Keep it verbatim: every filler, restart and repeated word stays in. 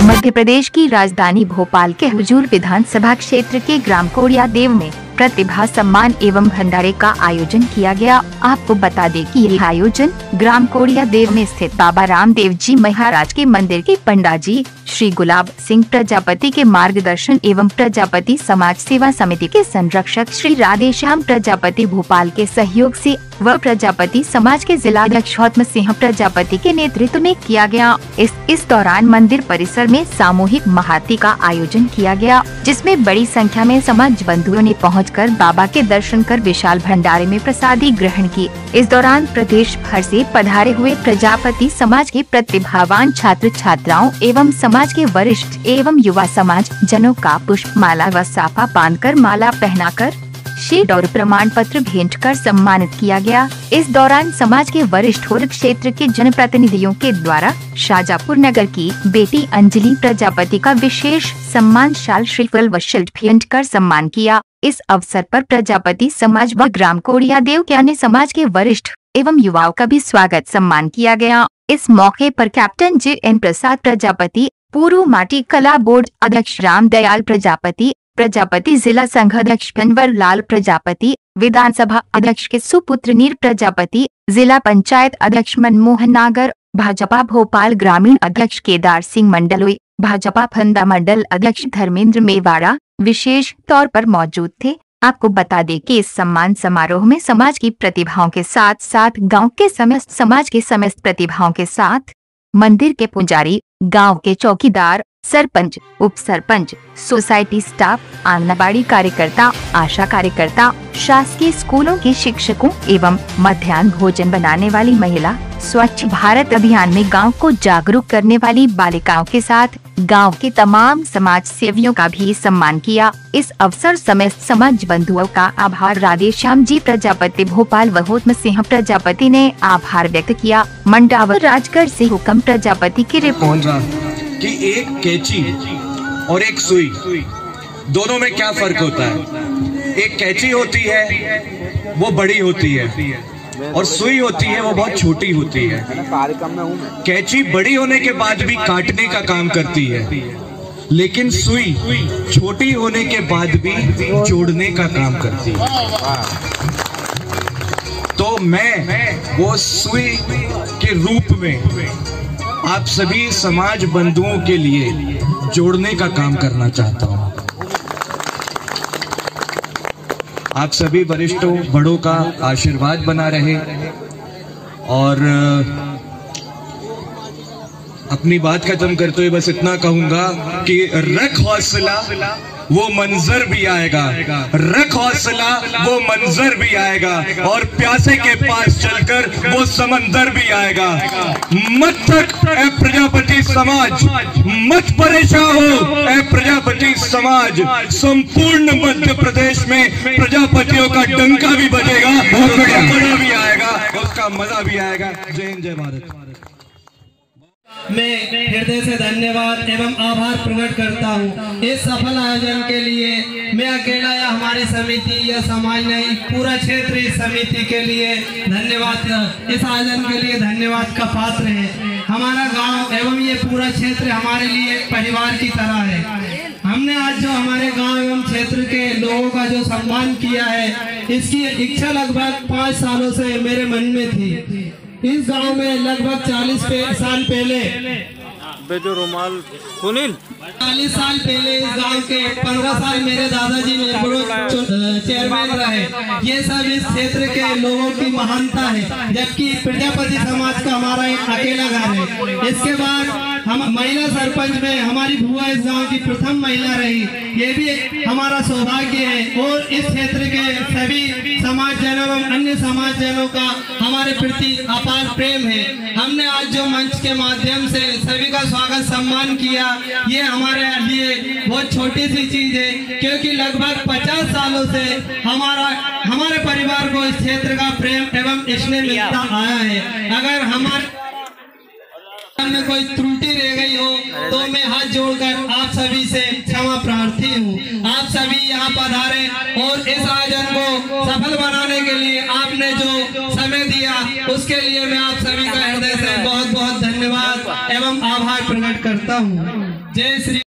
मध्य प्रदेश की राजधानी भोपाल के हुजूर विधानसभा क्षेत्र के ग्राम कोड़िया देव में प्रतिभा सम्मान एवं भंडारे का आयोजन किया गया। आपको बता दें कि यह आयोजन ग्राम कोड़िया देव में स्थित बाबा रामदेव जी महाराज के मंदिर के पंडा जी श्री गुलाब सिंह प्रजापति के मार्गदर्शन एवं प्रजापति समाज सेवा समिति के संरक्षक श्री राधेश्याम प्रजापति भोपाल के सहयोग से व प्रजापति समाज के जिलाध्यक्ष गौतम सिंह प्रजापति के नेतृत्व में किया गया। इस इस दौरान मंदिर परिसर में सामूहिक महाआरती का आयोजन किया गया, जिसमें बड़ी संख्या में समाज बंधुओं ने पहुंचकर बाबा के दर्शन कर विशाल भंडारे में प्रसादी ग्रहण की। इस दौरान प्रदेश भर से पधारे हुए प्रजापति समाज के प्रतिभावान छात्र छात्राओं एवं समाज के वरिष्ठ एवं युवा समाज जनों का पुष्प माला व साफा बांधकर माला पहनाकर शील्ड और प्रमाण पत्र भेंट कर सम्मानित किया गया। इस दौरान समाज के वरिष्ठ और क्षेत्र के जनप्रतिनिधियों के द्वारा शाहजहांपुर नगर की बेटी अंजलि प्रजापति का विशेष सम्मान शाल श्रीफल व शील्ड भेंट कर सम्मान किया। इस अवसर पर प्रजापति समाज व ग्राम कोड़िया देव के अन्य समाज के वरिष्ठ एवं युवाओं का भी स्वागत सम्मान किया गया। इस मौके पर captain J N Prasad Prajapati, पूर्व माटी कला बोर्ड अध्यक्ष राम दयाल प्रजापति, प्रजापति जिला संघ अध्यक्ष बनवर लाल प्रजापति, विधानसभा अध्यक्ष के सुपुत्र नीर प्रजापति, जिला पंचायत अध्यक्ष मनमोहन नागर, भाजपा भोपाल ग्रामीण अध्यक्ष केदार सिंह मंडलोई, भाजपा फंदा मंडल अध्यक्ष धर्मेंद्र मेवाड़ा विशेष तौर पर मौजूद थे। आपको बता दें कि इस सम्मान समारोह में समाज की प्रतिभाओं के साथ साथ गांव के समस्त समाज के समस्त प्रतिभाओं के साथ मंदिर के पुजारी, गांव के चौकीदार, सरपंच, उप सरपंच, सोसाइटी स्टाफ, आंगनबाड़ी कार्यकर्ता, आशा कार्यकर्ता, शासकीय स्कूलों के शिक्षकों एवं मध्याह्न भोजन बनाने वाली महिला, स्वच्छ भारत अभियान में गांव को जागरूक करने वाली बालिकाओं के साथ गांव के तमाम समाज सेवियों का भी सम्मान किया। इस अवसर समस्त समाज बंधुओं का आभार राधेश्याम जी प्रजापति भोपाल व गौतम सिंह प्रजापति ने आभार व्यक्त किया। मंडावर राजगढ़ से हुक्म प्रजापति की रिपोर्ट। कि एक कैंची और एक सुई, दोनों में क्या फर्क होता है? एक कैंची होती है वो बड़ी होती है और सुई होती है वो बहुत छोटी होती है। कैंची बड़ी होने के बाद भी काटने का काम करती है, लेकिन सुई छोटी होने के बाद भी जोड़ने का काम करती है। तो मैं वो सुई के रूप में आप सभी समाज बंधुओं के लिए जोड़ने का काम करना चाहता हूं। आप सभी वरिष्ठों बड़ों का आशीर्वाद बना रहे और अपनी बात खत्म करते हुए बस इतना कहूंगा कि रख हौसला वो मंजर भी आएगा, रख हौसला वो मंजर भी आएगा और प्यासे के पास चलकर वो समंदर भी आएगा। मत तक ए प्रजापति समाज, मत परेशान हो ए प्रजापति समाज। संपूर्ण मध्य प्रदेश में प्रजापतियों का डंका भी बजेगा, मजा भी आएगा, उसका मजा भी आएगा। जय हिंद, जय भारत। मैं हृदय से धन्यवाद एवं आभार प्रकट करता हूँ इस सफल आयोजन के लिए। मैं अकेला या हमारी समिति या समाज नहीं, पूरा क्षेत्र इस समिति के लिए धन्यवाद, इस आयोजन के लिए धन्यवाद का पात्र है। हमारा गांव एवं ये पूरा क्षेत्र हमारे लिए एक परिवार की तरह है। हमने आज जो हमारे गांव एवं क्षेत्र के लोगों का जो सम्मान किया है, इसकी इच्छा लगभग पाँच सालों से मेरे मन में थी। इस गांव में लगभग चालीस साल पहले जो रुमाल सुनील चालीस साल पहले इस गांव के पंद्रह साल मेरे दादाजी ने चेयरमैन रहे। ये सब इस क्षेत्र के लोगों की महानता है, जबकि प्रजापति समाज का हमारा एक अकेला घर है। इसके बाद हम महिला सरपंच में हमारी बुआ इस गांव की प्रथम महिला रही, ये भी हमारा सौभाग्य है। और इस क्षेत्र के सभी समाज जनों एवं अन्य समाज जनों का हमारे प्रति अपार प्रेम है। हमने आज जो मंच के माध्यम से सभी का स्वागत सम्मान किया, ये हमारे लिए बहुत छोटी सी चीज है, क्योंकि लगभग पचास सालों से हमारा हमारे परिवार को इस क्षेत्र का प्रेम एवं स्नेह मिलता आया है। अगर हमारे में कोई त्रुटि रह गई हो तो मैं हाथ जोड़कर आप सभी से क्षमा प्रार्थी हूँ। आप सभी यहाँ पधारे और इस आयोजन को सफल बनाने के लिए आपने जो समय दिया, उसके लिए मैं आप सभी का हृदय से बहुत बहुत धन्यवाद एवं एवं आभार प्रकट करता हूँ। जय श्री